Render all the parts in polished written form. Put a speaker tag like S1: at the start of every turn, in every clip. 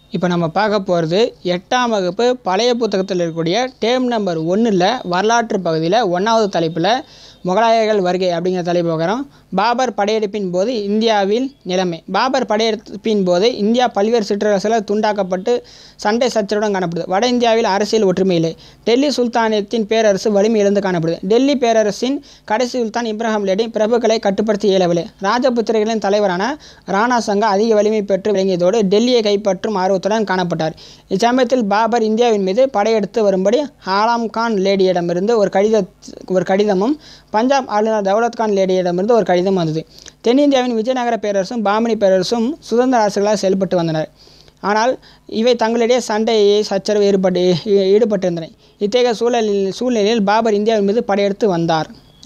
S1: இப்போ நம்ம பார்க்க போகிறது 8ஆம் வகுப்பு பழைய புத்தகத்தில் இருக்கக்கூடிய டேர்ம் நம்பர் 1ல் வரலாற்று பகுதியில் 1வது தலைப்பில் முகலாயர்கள் வருகை அப்படிங்கிற தலைப்பு பார்க்குறோம். பாபர் படையெடுப்பின் போது இந்தியாவில் நிலைமை. பாபர் படையெடுப்பின் போது இந்தியா பல்வேறு சிற்றரசுகளால் துண்டாக்கப்பட்டு சண்டை சச்சரவுடன் காணப்படுது. வட இந்தியாவில் அரசியல் ஒற்றுமை இல்லை. டெல்லி சுல்தானியத்தின் பேரரசு வலிமை இழந்து காணப்படுது. டெல்லி பேரரசின் கடைசி சுல்தான் இப்ராஹிம் லோடி பிரபுக்களை கட்டுப்படுத்த இயலவில்லை. ராஜபுத்திரர்களின் தலைவரான ராணா சங்கா அதிக வலிமை பெற்று விளங்கியதோடு டெல்லியை கைப்பற்றும் ஆர்வத்துடன் காணப்பட்டார். இச்சமயத்தில் பாபர் இந்தியாவின் மீது படையெடுத்து வரும்படி ஆலாம் கான் லேடியிடமிருந்து ஒரு கடிதமும் பஞ்சாப் ஆளுநர் தௌலத் கான் லேடியிடமிருந்து ஒரு கடிதம் வந்தது. தென்னிந்தியாவின் விஜயநகர பேரரசும் பாமனி பேரரசும் சுதந்திர அரசுகளாக செயல்பட்டு வந்தனர். ஆனால் இவை தங்களிடையே சண்டையை சச்சரவு ஈடுபட்டிருந்தன. இத்தகைய சூழ்நிலையில் பாபர் இந்தியாவின் மீது படையெடுத்து வந்தார்.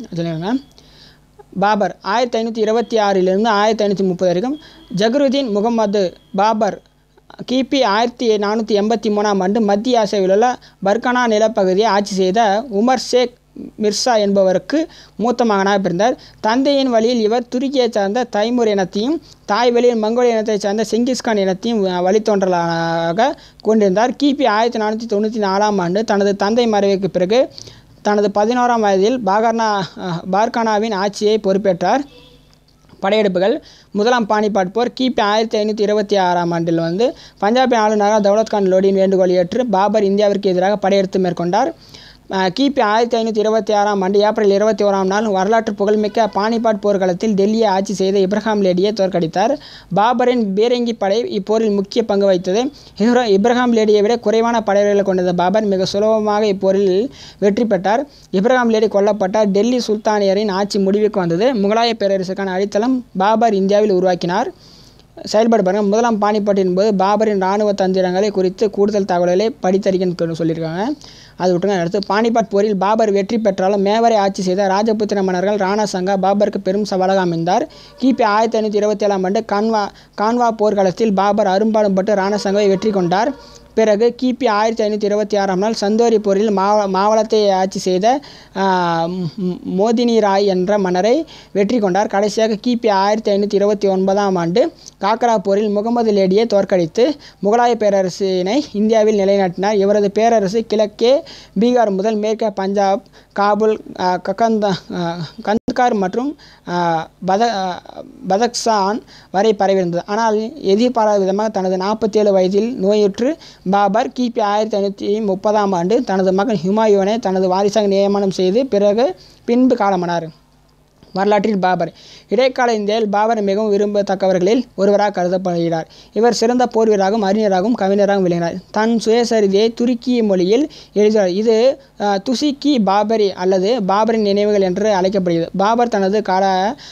S1: பாபர் 1526 1530 வரைக்கும். ஜகருதீன் முகமது பாபர் கிபி 1483 மத்திய ஆசியாவில் உள்ள பர்கானா நிலப்பகுதியை ஆட்சி செய்த உமர் ஷேக் மிர்சா என்பவருக்கு மூத்த மகனாக பிறந்தார். தந்தையின் வழியில் இவர் துருக்கியைச் சார்ந்த தைமூர் இனத்தையும் தாய் வழியில் மங்கோலிய இனத்தைச் சார்ந்த செங்கிஸ்கான் இனத்தையும் வழித்தோன்றலாக கொண்டிருந்தார். கிபி 1494 தனது தந்தை மறைவுக்கு பிறகு தனது 11ஆம் வயதில் பார்கானாவின் ஆட்சியை பொறுப்பேற்றார். படையெடுப்புகள். முதலாம் பானிபாட் போர். கிபி 1526 பஞ்சாபின் ஆளுநராக தௌலத் கான் லோடியின் வேண்டுகோள் ஏற்று பாபர் இந்தியாவிற்கு எதிராக படையெடுத்து மேற்கொண்டார். கிபி 1526 ஏப்ரல் 21 வரலாற்று புகழ்மிக்க பானிபாட் போர்க்களத்தில் டெல்லியை ஆட்சி செய்த இப்ராஹிம் லேடியை தோற்கடித்தார். பாபரின் பீரங்கி படை இப்போரில் முக்கிய பங்கு வகித்தது. இப்ராஹிம் லேடியை விட குறைவான படைகளை கொண்டிருந்த பாபர் மிக சுலபமாக இப்போரில் வெற்றி பெற்றார். இப்ராஹிம் லேடி கொல்லப்பட்டார். டெல்லி சுல்தானியரின் ஆட்சி முடிவுக்கு வந்தது. முகலாய பேரரசுக்கான அடித்தளம் பாபர் இந்தியாவில் உருவாக்கினார். செயல்பாடு பாருங்கள். முதலாம் பானிபாட்டின் போது பாபரின் இராணுவ தந்திரங்களை குறித்து கூடுதல் தகவல்களை படித்தறிக்கன்னு சொல்லியிருக்காங்க. அது விட்டுங்க. அடுத்து பானிபாட் போரில் பாபர் வெற்றி பெற்றாலும் மேவரை ஆட்சி செய்த ராஜபுத்திர மன்னர்கள் ராணா சங்கா பாபருக்கு பெரும் சவாலாக அமைந்தார். கிபி 1527 கான்வா போர்க்களத்தில் பாபர் அரும்பாடுபட்டு ராணா சங்காவை வெற்றி கொண்டார். பிறகு கிபி 1526 சந்தோரி போரில் மாவளத்தை ஆட்சி செய்த மோதினி ராய் என்ற மன்னரை வெற்றி கொண்டார். கடைசியாக கிபி 1529 காக்ரா போரில் முகமது லேடியை தோற்கடித்து முகலாய பேரரசினை இந்தியாவில் நிலைநாட்டினார். இவரது பேரரசு கிழக்கே பீகார் முதல் மேற்கே பஞ்சாப், காபூல், கந்த்கார் மற்றும் பதக்சான் வரை பரவியிருந்தது. ஆனால் எதிர்பாராத விதமாக தனது 47 வயதில் நோயுற்று பாபர் கிபி 1530 தனது மகன் ஹுமாயூனை தனது வாரிசாக நியமனம் செய்து பின்பு காலமானார். வரலாற்றில் பாபர். இடைக்கால இந்தியாவில் பாபர் மிகவும் விரும்பத்தக்கவர்களில் ஒருவராக கருதப்படுகிறார். இவர் சிறந்த போர் வீரராகவும் அறிஞராகவும் கவிஞராகவும் விளங்கினார். தன் சுயசரிதையை துருக்கி மொழியில் எழுதினார். இது துசிக்கி பாபரி அல்லது பாபரின் நினைவுகள் என்று அழைக்கப்படுகிறது. பாபர் தனது கால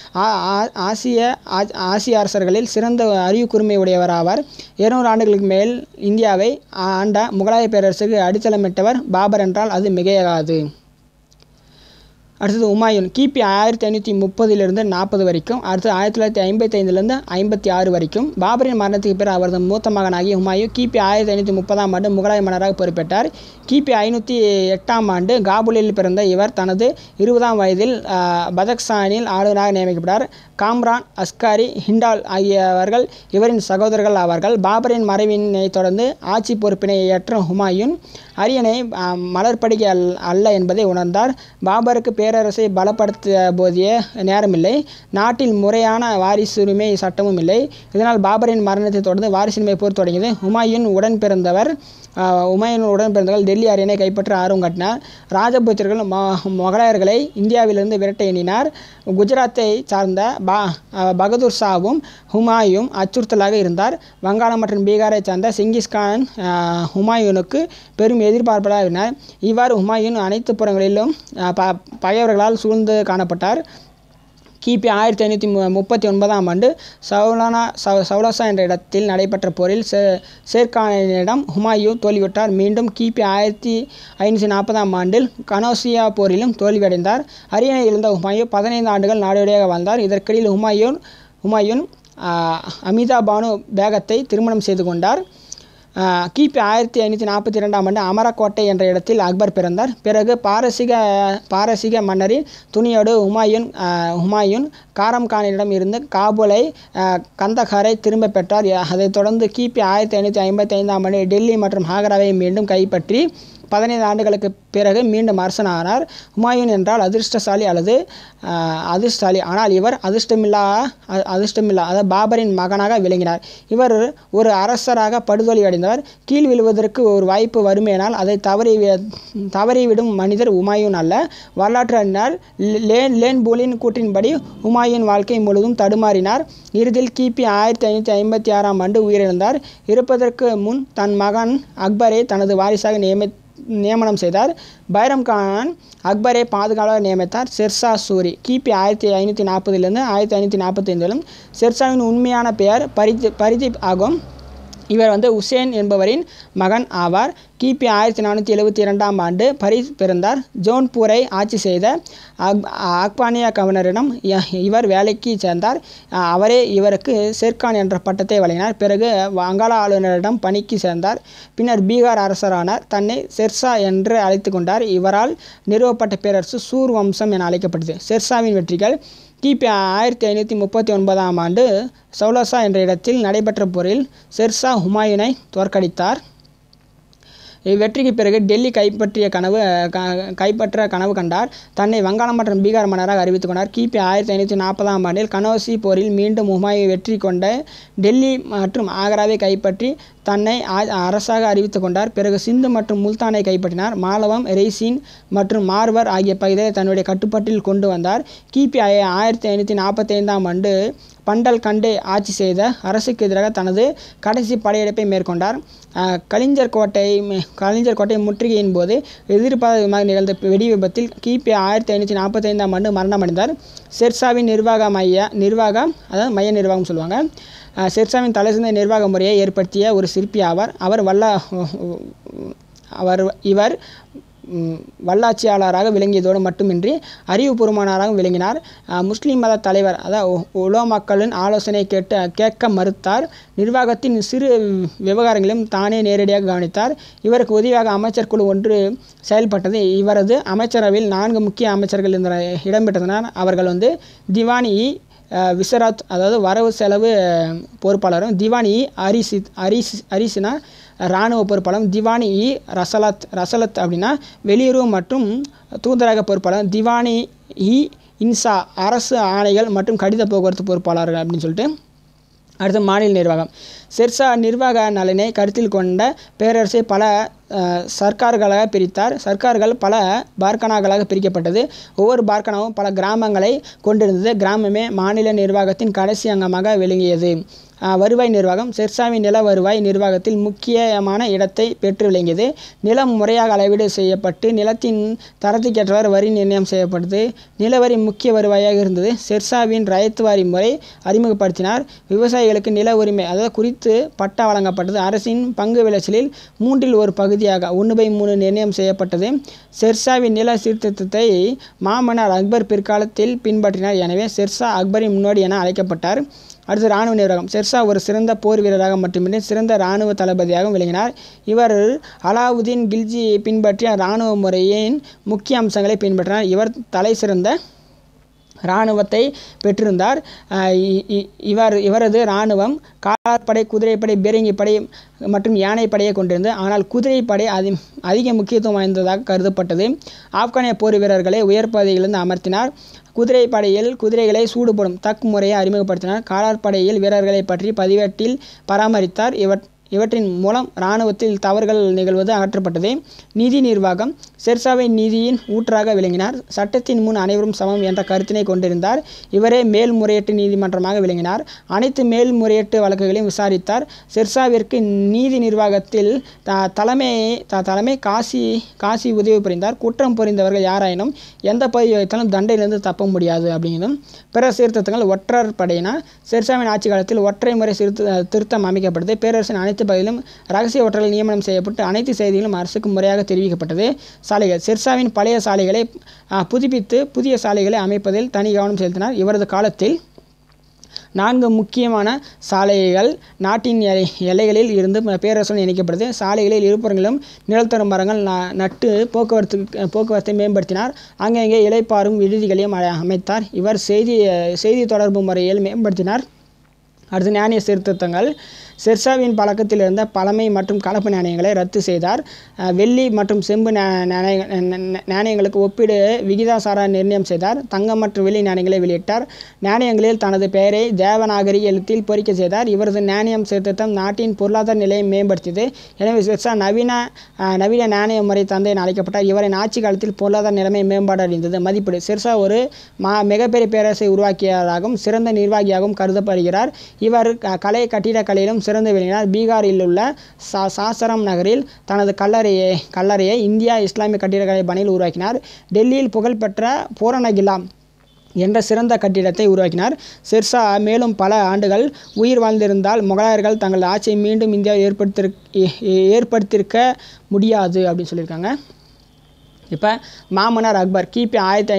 S1: ஆசிய அரசர்களில் சிறந்த அறிவு கூர்மை உடையவராவார். 200 ஆண்டுகளுக்கு மேல் இந்தியாவை ஆண்ட முகலாய பேரரசுக்கு அடித்தளமிட்டவர் பாபர் என்றால் அது மிகையாகாது. அடுத்தது உமாயூன். கிபி 1530 40 வரைக்கும். அடுத்து 1955 56 வரைக்கும். பாபரின் மரணத்துக்கு பிறகு அவரது மூத்த மகனாகிய ஹுமாயூன் கிபி 1530 முகலாய மன்னராக பொறுப்பேற்றார். கிபி 508 காபூலில் பிறந்த இவர் தனது 20ஆம் வயதில் பதக்சானில் ஆளுநராக நியமிக்கப்பட்டார். காம்ரான், அஸ்காரி, ஹிண்டால் ஆகியவர்கள் இவரின் சகோதரர்கள் ஆவார்கள். பாபரின் மறைவினை தொடர்ந்து ஆட்சி பொறுப்பினை ஏற்ற ஹுமாயூன் அரியணை மலர்படிகை அல்ல என்பதை உணர்ந்தார். பாபருக்கு பேரரசை பலப்படுத்த போதிய நேரமில்லை. நாட்டில் முறையான வாரிசுரிமை சட்டமும் இல்லை. இதனால் பாபரின் மரணத்தை தொடர்ந்து வாரிசுரிமை போர் தொடங்கியது. ஹுமாயூன் உடன் பிறந்தவர்கள் டெல்லி அரியணை கைப்பற்ற ஆர்வம் காட்டினார். ராஜபுத்திரர்கள் முகலாயர்களை இந்தியாவிலிருந்து விரட்ட எண்ணினார். குஜராத்தை சார்ந்த பகதூர் ஷாவும் ஹுமாயூன் அச்சுறுத்தலாக இருந்தார். வங்காளம் மற்றும் பீகாரை சார்ந்த செங்கிஸ்கான் ஹுமாயூனுக்கு பெரும் எதிர்பார்ப்பாளராக இருந்தார். இவ்வாறு ஹுமாயூன் அனைத்து புறங்களிலும் பகைவர்களால் சூழ்ந்து காணப்பட்டார். கிபி 1539 சௌலாசா என்ற இடத்தில் நடைபெற்ற போரில் ஷேர்கானிடம் ஹுமாயூன் தோல்வியுற்றார். மீண்டும் கிபி 1540 கனோசியா போரிலும் தோல்வியடைந்தார். அரியணை இழந்த ஹுமாயூன் 15 ஆண்டுகள் நாடோடியாக வாழ்ந்தார். இதற்கிடையில் ஹுமாயூன் அமிதா பானு பேகத்தை திருமணம் செய்து கொண்டார். கிபி 1542ஆம் ஆண்டு அமரக்கோட்டை என்ற இடத்தில் அக்பர் பிறந்தார். பிறகு பாரசீக மன்னரின் துணையோடு ஹுமாயூன் காரம் கானிடம் இருந்து காபூலை கந்தகாரை திரும்ப பெற்றார். அதைத் தொடர்ந்து கிபி 1555ஆம் ஆண்டு டெல்லி மற்றும் ஆக்ராவை மீண்டும் கைப்பற்றி 15 ஆண்டுகளுக்கு பிறகு மீண்டும் அரசனானார். ஹுமாயூன் என்றால் அதிர்ஷ்டசாலி அல்லது அதிர்ஷ்டசாலி, ஆனால் இவர் அதிர்ஷ்டமில்லா அதாவது பாபரின் மகனாக விளங்கினார். இவர் ஒரு அரசராக படுதோல்வி அடைந்தவர். கீழ் விழுவதற்கு ஒரு வாய்ப்பு வருமேனால் அதை தவறிவிடும் மனிதர் ஹுமாயூன் அல்ல. வரலாற்று அறிஞர் லேன் பூலின் கூற்றின்படி ஹுமாயூன் வாழ்க்கை முழுவதும் தடுமாறினார். இறுதியில் கிபி 1556ஆம் ஆண்டு உயிரிழந்தார். இறப்பதற்கு முன் தன் மகன் அக்பரை தனது வாரிசாக நியமனம் செய்தார். பைரம் கான் அக்பரை பாதுகாவலர் நியமித்தார். ஷெர்ஷா சூரி கிபி 1540 1545 ஷெர்ஷாவின் உண்மையான பெயர் பரிதீப் ஆகும். இவர் உசேன் என்பவரின் மகன் ஆவார். கிபி 1472ஆம் ஆண்டு பரிஸ் பிறந்தார். ஜோன்பூரை ஆட்சி செய்த ஆப்கானிய கவர்னரிடம் இவர் வேலைக்கு சேர்ந்தார். அவரே இவருக்கு ஷெர்கான் என்ற பட்டத்தை வழங்கினார். பிறகு வங்காள ஆளுநரிடம் பணிக்கு சேர்ந்தார். பின்னர் பீகார் அரசரானார். தன்னை ஷெர்ஷா என்று அழைத்து கொண்டார். இவரால் நிறுவப்பட்ட பேரரசு சூர் வம்சம் என அழைக்கப்பட்டது. ஷெர்ஷாவின் வெற்றிகள் கிபி 1539ஆம் ஆண்டு சௌலசா என்ற இடத்தில் நடைபெற்ற போரில் ஷெர்ஷா ஹுமாயூனை தோற்கடித்தார். இவ்வெற்றிக்கு பிறகு டெல்லி கைப்பற்ற கனவு கண்டார். தன்னை வங்காளம் மற்றும் பீகார் மன்னராக அறிவித்துக் கொண்டார். கிபி 1540ஆம் ஆண்டில் கனௌசி போரில் மீண்டும் ஹுமாயூன் வெற்றி கொண்ட டெல்லி மற்றும் ஆக்ராவை கைப்பற்றி தன்னை அரசாக அறிவித்துக் கொண்டார். பிறகு சிந்து மற்றும் முல்தானை கைப்பற்றினார். மாலவம், ரெய்சின் மற்றும் மார்வர் ஆகிய பகுதிகளை தன்னுடைய கட்டுப்பாட்டில் கொண்டு வந்தார். கிபி 1545ஆம் ஆண்டு பண்டல் கண்டே ஆட்சி செய்த அரசுக்கு எதிராக தனது கடைசி படையெடுப்பை மேற்கொண்டார். கலிஞ்சர் கோட்டை முற்றுகையின் போது எதிர்பாராத விதமாக நிகழ்ந்த வெடி விபத்தில் கிபி 1545ஆம் ஆண்டு மரணமடைந்தார். ஷெர்ஷாவின் மைய நிர்வாகம் சொல்லுவாங்க. ஷெர்ஷாவின் தலைசிறந்த நிர்வாக முறையை ஏற்படுத்திய ஒரு சிற்பி ஆவார். இவர் வல்லாட்சியாளராக விளங்கியதோடு மட்டுமின்றி அறிவுபூர்வமானவராக விளங்கினார். முஸ்லீம் மத தலைவர் உலமாக்களின் ஆலோசனை கேட்க மறுத்தார். நிர்வாகத்தின் சிறு விவகாரங்களையும் தானே நேரடியாக கவனித்தார். இவருக்கு உதவியாக அமைச்சர் குழு ஒன்று செயல்பட்டது. இவரது அமைச்சரவையில் 4 முக்கிய அமைச்சர்கள் இடம்பெற்றனர். அவர்கள் திவானி விசராத் அதாவது வரவு செலவு பொறுப்பாளரும், திவானி அரிசினா இராணுவ பொறுப்பாளரும், திவானி ரசலத் அப்படின்னா வெளியுறவு மற்றும் தூதரக பொறுப்பாளர், திவானி இன்சா அரசு ஆணைகள் மற்றும் கடித போக்குவரத்து பொறுப்பாளர்கள் அப்படின்னு சொல்லிட்டு. அடுத்து மாநில நிர்வாகம். ஷெர்ஷா நிர்வாக நலனை கருத்தில் கொண்ட பேரரசை பல சர்க்கார்களாக பிரித்தார். சர்க்கார்கள் பல பார்கனாக்களாக பிரிக்கப்பட்டது. ஒவ்வொரு பார்கனாவும் பல கிராமங்களை கொண்டிருந்தது. கிராமமே மாநில நிர்வாகத்தின் கடைசி அங்கமாக விளங்கியது. வருவாய் நிர்வாகம். ஷெர்ஷாவின் நில வருவாய் நிர்வாகத்தில் முக்கியமான இடத்தை பெற்று விளங்கியது. நிலம் முறையாக அளவீடு செய்யப்பட்டு நிலத்தின் தரத்துக்கேற்றவாறு வரி நிர்ணயம் செய்யப்பட்டது. நிலவரி முக்கிய வருவாயாக இருந்தது. ஷெர்ஷாவின் ரயத்து வாரி முறை அறிமுகப்படுத்தினார். விவசாயிகளுக்கு நில உரிமை குறித்து பட்டா வழங்கப்பட்டது. அரசின் பங்கு விளைச்சலில் 3இல் ஒரு பகுதியாக 1/3 நிர்ணயம் செய்யப்பட்டது. ஷெர்ஷாவின் நில சீர்திருத்தத்தை மாமன்னர் அக்பர் பிற்காலத்தில் பின்பற்றினார். எனவே ஷெர்ஷா அக்பரின் முன்னோடி என அழைக்கப்பட்டார். அடுத்து இராணுவ நிர்வாகம். ஷெர்ஷா ஒரு சிறந்த போர் வீரராக மட்டுமின்றி சிறந்த இராணுவ தளபதியாகவும் விளங்கினார். இவர் அலாவுதீன் கில்ஜி பின்பற்றிய இராணுவ முறையின் முக்கிய அம்சங்களை பின்பற்றினார். இவர் தலை சிறந்த இராணுவத்தை பெற்றிருந்தார். இவரது இராணுவம் காலாட்படை, குதிரைப்படை, பீரங்கி படை மற்றும் யானைப்படையை கொண்டிருந்தது. ஆனால் குதிரைப்படை அதிக முக்கியத்துவம் வாய்ந்ததாக கருதப்பட்டது. ஆப்கானிய போர் வீரர்களை உயர் பதவியிலிருந்து அமர்த்தினார். குதிரைப்படையில் குதிரைகளை சூடுபடும் தக் முறையை அறிமுகப்படுத்தினார். காலாட்படையில் வீரர்களை பற்றி பதிவேட்டில் பராமரித்தார். இவற்றின் மூலம் இராணுவத்தில் தவறுகள் நிகழ்வது அகற்றப்பட்டது. நிதி நிர்வாகம். ஷெர்ஷாவை நிதியின் ஊற்றாக விளங்கினார். சட்டத்தின் முன் அனைவரும் சமம் என்ற கருத்தினை கொண்டிருந்தார். இவரே மேல்முறையீட்டு நீதிமன்றமாக விளங்கினார். அனைத்து மேல்முறையீட்டு வழக்குகளையும் விசாரித்தார். ஷெர்ஷாவிற்கு நீதி நிர்வாகத்தில் தலைமை காசி உதவி புரிந்தார். குற்றம் புரிந்தவர்கள் யாராயினும் எந்த பதவி வைத்தாலும் தண்டையிலிருந்து தப்ப முடியாது அப்படிங்கிறதும். பிற சீர்திருத்தங்கள். ஒற்றர் படையினா. ஷெர்ஷாவின் ஆட்சி காலத்தில் ஒற்றை முறை திருத்தம் அமைக்கப்பட்டது. பேரரசின் அனைத்து பகுதியிலும் இரகசிய ஒற்றர்கள் நியமனம் செய்யப்பட்டு அனைத்து செய்திகளும் அரசுக்கு முறையாக தெரிவிக்கப்பட்டது. சாலைகள். ஷெர்ஷாவின் பழைய சாலைகளை புதுப்பித்து புதிய சாலைகளை அமைப்பதில் தனி கவனம் செலுத்தினார். இவரது காலத்தில் 4 முக்கியமான சாலைகள் நாட்டின் எல்லைகளில் இருந்து பேரரசுடன் இணைக்கப்படுது. சாலைகளில் இருபுறங்களிலும் நிழல்தரும் மரங்கள் நட்டு போக்குவரத்தை மேம்படுத்தினார். அங்கங்கே இளைப்பாறும் விடுதிகளையும் அமைத்தார். இவர் செய்தி தொடர்பு முறையில் மேம்படுத்தினார். அடுத்து நாணய சீர்திருத்தங்கள். ஷெர்ஷாவின் பழக்கத்தில் இருந்த பழமை மற்றும் கலப்பு நாணயங்களை ரத்து செய்தார். வெள்ளி மற்றும் செம்பு நாணயங்களுக்கு ஒப்பீடு விகிதாசார நிர்ணயம் செய்தார். தங்கம் மற்றும் வெள்ளி நாணயங்களை வெளியிட்டார். நாணயங்களில் தனது பெயரை தேவநாகரி எழுத்தில் பொறிக்க செய்தார். இவரது நாணயம் சீர்திருத்தம் நாட்டின் பொருளாதார நிலையை மேம்படுத்தியது. எனவே ஷெர்ஷா நவீன நாணய முறை தந்தை என அழைக்கப்பட்டார். இவரின் ஆட்சி காலத்தில் பொருளாதார நிலைமை மேம்பாடு அடைந்தது. மதிப்பீடு. ஷெர்ஷா ஒரு மிகப்பெரிய பேரரசை உருவாக்கியதாகவும் சிறந்த நிர்வாகியாகவும் கருதப்படுகிறார். இவர் கட்டிடக்கலையிலும் சிறந்து விளங்கினார். பீகாரில் உள்ள சாசரம் நகரில் தனது கல்லறையை இந்தியா இஸ்லாமிய கட்டிடக்கலை பாணியில் உருவாக்கினார். டெல்லியில் புகழ்பெற்ற பூரணகிலா என்ற சிறந்த கட்டிடத்தை உருவாக்கினார். ஷெர்ஷா மேலும் பல ஆண்டுகள் உயிர் வாழ்ந்திருந்தால் முகலாயர்கள் தங்கள் ஆட்சியை மீண்டும் இந்தியாவில் ஏற்படுத்தியிருக்க முடியாது அப்படின்னு சொல்லியிருக்காங்க. இப்போ மாமன்னர் அக்பர் கிபி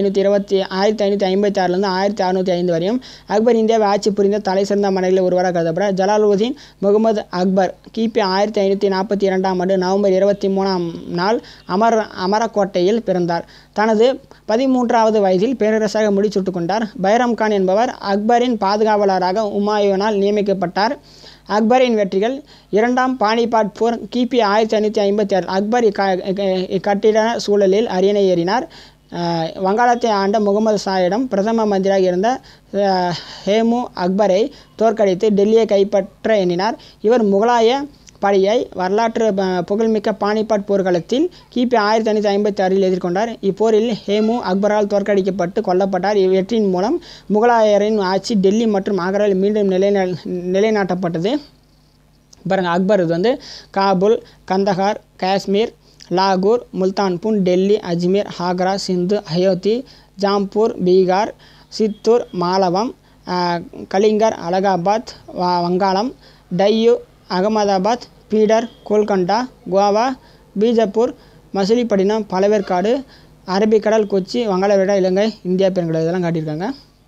S1: 1556 1605 வரையும் அக்பர் இந்தியாவை ஆட்சி புரிந்த தலை சிறந்த மன்னர்களில் ஒருவராக கருதப்பட்டார். ஜலாலுதீன் முகமது அக்பர் கிபி 1542 நவம்பர் 23 அமரக்கோட்டையில் பிறந்தார். தனது 13வது வயதில் பேரரசாக முடிசூட்டு கொண்டார். பைரம் கான் என்பவர் அக்பரின் பாதுகாவலராக உமாயூனால் நியமிக்கப்பட்டார். அக்பரின் வெற்றிகள். 2ஆம் பானிபாட் போர் கிபி 1556. அக்பர் இக்கட்டிட சூழலில் அரியணை ஏறினார். வங்காளத்தை ஆண்ட முகமது ஷாயிடம் பிரதம மந்திரியாக இருந்த ஹேமு அக்பரை தோற்கடித்து டெல்லியை கைப்பற்ற எண்ணினார். இவர் முகலாய படையை வரலாற்று புகழ்மிக்க பானிபாட் போர்க்களத்தில் கிபி 1556 எதிர்கொண்டார். இப்போரில் ஹேமு அக்பரால் தோற்கடிக்கப்பட்டு கொல்லப்பட்டார். இவ்வெற்றியின் மூலம் முகலாயரின் ஆட்சி டெல்லி மற்றும் ஆக்ராவில் மீண்டும் நிலைநாட்டப்பட்டது. பாருங்கள், அக்பர் இது காபூல், கந்தஹார், காஷ்மீர், லாகூர், முல்தான்பூர், டெல்லி, அஜ்மீர், ஆக்ரா, சிந்து, அயோத்தி, ஜாம்பூர், பீகார், சித்தூர், மாலவம், கலிங்கர், அலகாபாத், வங்காளம், டையூ, அகமதாபாத், பீடர், கோல்கண்டா, கோவா, பீஜப்பூர், மசிலிப்பட்டினம், பழவேற்காடு, அரபிக்கடல், கொச்சி, வங்காளவிடா, இலங்கை, இந்தியா பெருங்கடல் இதெல்லாம் காட்டியிருக்காங்க.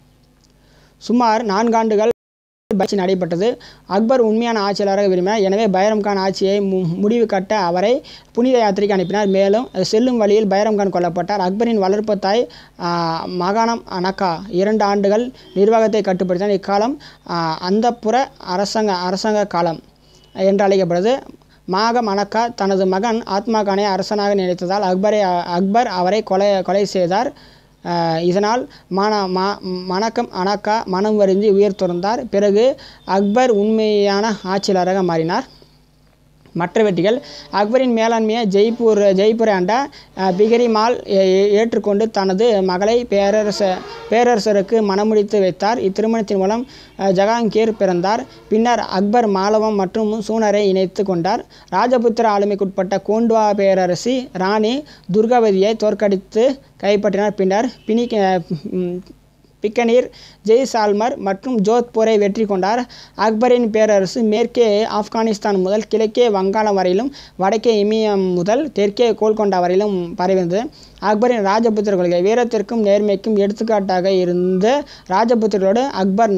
S1: சுமார் 4 ஆண்டுகள் ஆட்சி நடைபெற்றது. அக்பர் உண்மையான ஆட்சியாளராக விரும்பினார். எனவே பைரம் கான் ஆட்சியை முடிவு கட்ட அவரை புனித யாத்திரைக்கு அனுப்பினார். மேலும் செல்லும் வழியில் பைரம் கான் கொல்லப்பட்டார். அக்பரின் வளர்ப்பு தாய் மகானம் அனக்கா 2 ஆண்டுகள் நிர்வாகத்தை கட்டுப்படுத்தினார். இக்காலம் அந்தப்புற அரசாங்க காலம் என்று அழைக்கப்படுது. மாகம் அனக்கா தனது மகன் ஆத்மா கானை அரசனாக நினைத்ததால் அக்பர் அவரை கொலை செய்தார். இதனால் மணக்கம் அனக்கா மனம் வருந்தி உயிர் துறந்தார். பிறகு அக்பர் உண்மையான ஆட்சியாளராக மாறினார். மற்ற வெற்றிகள். அக்பரின் மேலாண்மையை ஜெய்ப்பூரை ஆண்ட பிகரி மால் ஏற்றுக்கொண்டு தனது மகளை பேரரசருக்கு மணமுடித்து வைத்தார். இத்திருமணத்தின் மூலம் ஜஹாங்கீர் பிறந்தார். பின்னர் அக்பர் மாலவம் மற்றும் சூனரை இணைத்து கொண்டார். ராஜபுத்திர ஆளுமைக்குட்பட்ட கோண்ட்வா பேரரசி ராணி துர்காவதியை தோற்கடித்து கைப்பற்றினார். பின்னர் பிக்கனீர், ஜெய்சால்மர் மற்றும் ஜோத்பூரை வெற்றி கொண்டார். அக்பரின் பேரரசு மேற்கே ஆப்கானிஸ்தான் முதல் கிழக்கே வங்காளம் வரையிலும் வடக்கே இமயம் முதல் தெற்கே கோல்கொண்டா வரையிலும் பரவியிருந்தது. அக்பரின் ராஜபுத்திர கொள்கை. வீரத்திற்கும் நேர்மைக்கும் எடுத்துக்காட்டாக இருந்த ராஜபுத்திரர்களோடு அக்பர்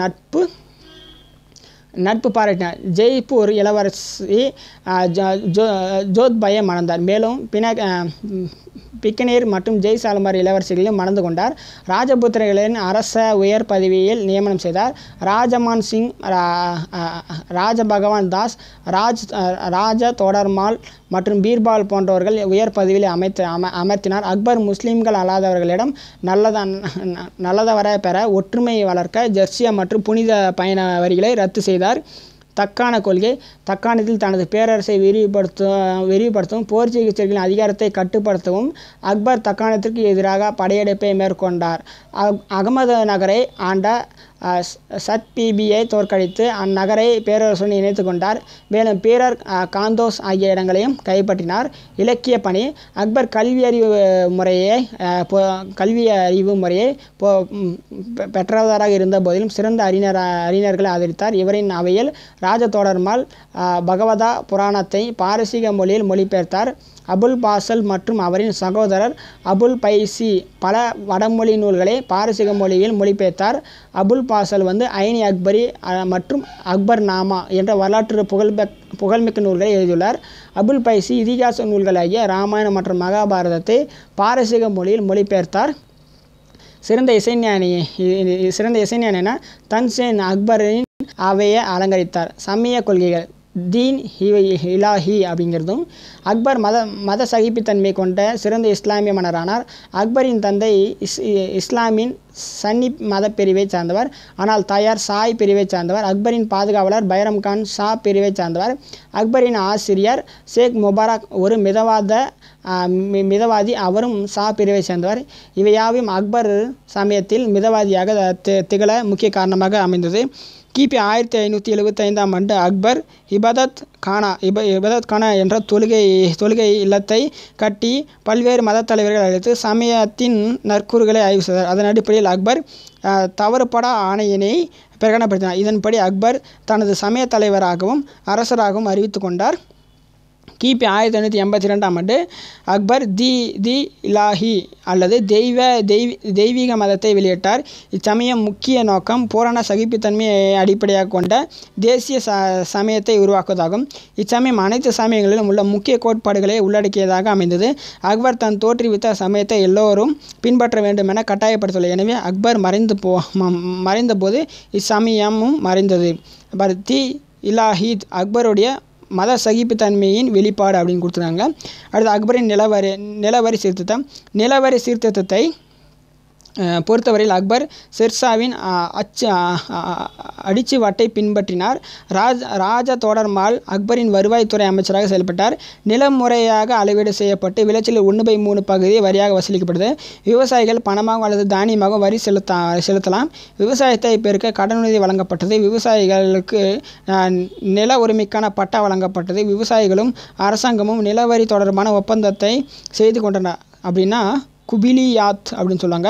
S1: நட்பு பாராட்டினார். ஜெய்ப்பூர் இளவரசி ஜோத்பாயை மணந்தார். மேலும் பிக்கனீர் மற்றும் ஜெய்சால்மர் இளவரசிகளையும் மணந்து கொண்டார். ராஜபுத்திரர்களின் அரச உயர் பதவியில் நியமனம் செய்தார். ராஜமான் சிங், ராஜபகவான் தாஸ், ராஜ தோடர்மால் மற்றும் பீர்பால் போன்றவர்கள் உயர் பதவியில் அமர்த்தினார். அக்பர் முஸ்லீம்கள் அல்லாதவர்களிடம் நல்லதவரை பெற ஒற்றுமையை வளர்க்க ஜர்சியா மற்றும் புனித பயண வரிகளை ரத்து செய்தார். தக்கான கொள்கை. தக்காணத்தில் தனது பேரரசை விரிவுபடுத்தவும் போர்ச்சுகீசியர்களின் அதிகாரத்தை கட்டுப்படுத்தவும் அக்பர் தக்காணத்திற்கு எதிராக படையெடுப்பை மேற்கொண்டார். அகமது நகரை ஆண்ட சத்பீபியை தோற்கடித்து அந்நகரை பேரரசுடன் இணைத்து கொண்டார். மேலும் பீரர், காந்தோஸ் ஆகிய இடங்களையும் கைப்பற்றினார். இலக்கிய பணி. அக்பர் கல்வியறிவு முறையை பெற்றவராக இருந்த போதிலும் சிறந்த அறிஞர்களை ஆதரித்தார். இவரின் அவையில் ராஜதோடர்மால் பகவதா புராணத்தை பாரசீக மொழியில் மொழிபெயர்த்தார். அபுல் பாசல் மற்றும் அவரின் சகோதரர் அபுல் பைசி பல வடமொழி நூல்களை பாரசீக மொழியில் மொழிபெயர்த்தார். அபுல் பாசல் வந்து ஐனி அக்பரி மற்றும் அக்பர் நாமா என்ற வரலாற்று புகழ்மிக்க நூல்களை எழுதியுள்ளார். அபுல் பைசி இதிகாச நூல்களாகிய இராமாயணம் மற்றும் மகாபாரதத்தை பாரசீக மொழியில் மொழிபெயர்த்தார். சிறந்த இசைஞானியான தன்சேன் அக்பரின் அவையை அலங்கரித்தார். சமய கொள்கைகள் தீன் இலாஹி அப்படிங்கிறதும் அக்பர் மத சகிப்புத்தன்மை கொண்ட சிறந்த இஸ்லாமிய மன்னரானார். அக்பரின் தந்தை இஸ்லாமின் சன்னி மத பிரிவை சார்ந்தவர், ஆனால் தாயார் சாய் பிரிவை சார்ந்தவர். அக்பரின் பாதுகாவலர் பைரம் கான் ஷா பிரிவை சார்ந்தவர். அக்பரின் ஆசிரியர் ஷேக் முபாரக் ஒரு மிதவாதி, அவரும் ஷா பிரிவை சேர்ந்தவர். இவையாவும் அக்பர் சமயத்தில் மிதவாதியாக திகழ முக்கிய காரணமாக அமைந்தது. கிபி 1575ஆம் ஆண்டு அக்பர் இபாதத் கானா என்ற தொழுகை இல்லத்தை கட்டி பல்வேறு மத தலைவர்கள் அழைத்து சமயத்தின் நற்கூறுகளை ஆய்வு செய்தார். அதன் அடிப்படையில் அக்பர் தவறுபடா ஆணையினை பிரகடனப்படுத்தினார். இதன்படி அக்பர் தனது சமய தலைவராகவும் அரசராகவும் அறிவித்து கொண்டார். கிபி 1582ஆம் ஆண்டு அக்பர் தி இலாஹி அல்லது தெய்வீக மதத்தை வெளியிட்டார். இச்சமயம் முக்கிய நோக்கம் பூரண சகிப்புத்தன்மையை அடிப்படையாக கொண்ட தேசிய சமயத்தை உருவாக்குவதாகும். இச்சமயம் அனைத்து சமயங்களிலும் உள்ள முக்கிய கோட்பாடுகளை உள்ளடக்கியதாக அமைந்தது. அக்பர் தான் தோற்றுவித்த சமயத்தை எல்லோரும் பின்பற்ற வேண்டும் என கட்டாயப்படுத்தவில்லை. எனவே அக்பர் மறைந்தபோது இச்சமயமும் மறைந்தது. தி இலாஹி அக்பருடைய மத சகிப்புத்தன்மையின் வெளிப்பாடு அப்படின்னு கொடுத்துருக்காங்க. அடுத்து அக்பரின் நிலவரி சீர்திருத்தத்தை பொறுத்தவரையில் அக்பர் ஷெர்ஷாவின் அடிச்சுவட்டை பின்பற்றினார். ராஜா தோடர்மால் அக்பரின் வருவாய்த்துறை அமைச்சராக செயல்பட்டார். நிலம் முறையாக அளவீடு செய்யப்பட்டு விளைச்சலில் 1/3 பகுதி வரியாக வசூலிக்கப்பட்டது. விவசாயிகள் பணமாக அல்லது தானியமாக வரி செலுத்தலாம். விவசாயத்தை பெருக்க கடனுதவி வழங்கப்பட்டது. விவசாயிகளுக்கு நில உரிமைக்கான பட்டா வழங்கப்பட்டது. விவசாயிகளும் அரசாங்கமும் நிலவரி தொடர்பான ஒப்பந்தத்தை செய்து கொண்டனர். அப்படின்னா குபிலியாத் அப்படின்னு சொல்லுவாங்க.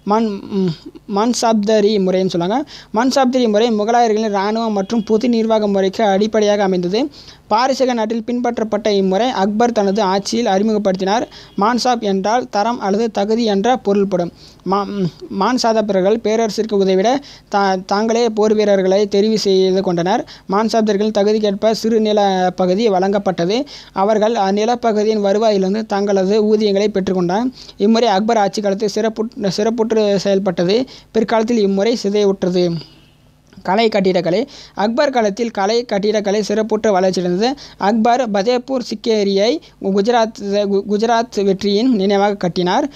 S1: மன்சாப்தரி முறைன்னு சொல்லுவாங்க. மன்சாப்தரி முறை முகலாயர்களின் இராணுவம் மற்றும் பொது நிர்வாக முறைக்கு அடிப்படையாக அமைந்தது. பாரசீக நாட்டில் பின்பற்றப்பட்ட இம்முறை அக்பர் தனது ஆட்சியில் அறிமுகப்படுத்தினார். மான்சாப் என்றால் தரம் அல்லது தகுதி என்ற பொருள்படும். மான்சாதப்பர்கள் பேரரசிற்கு உதவிட தாங்களே போர் வீரர்களை தெரிவு செய்து கொண்டனர். மான்சாப்தர்கள் தகுதிக்கேற்ப சிறு நில பகுதி வழங்கப்பட்டது. அவர்கள் அந்நிலப்பகுதியின் வருவாயிலிருந்து தங்களது ஊதியங்களை பெற்றுக்கொண்டனர். இம்முறை அக்பர் ஆட்சி காலத்தில் சிறப்புற்று செயல்பட்டது. பிற்காலத்தில் இம்முறை சிதைவுற்றது. கலை கட்டிடக்கலை அக்பர் காலத்தில் கலை கட்டிடக்கலை சிறப்புற்ற வளர்ச்சியடைந்தது. அக்பர் பதேப்பூர் சிக்கேரியை குஜராத் வெற்றியின் நினைவாக கட்டினார்.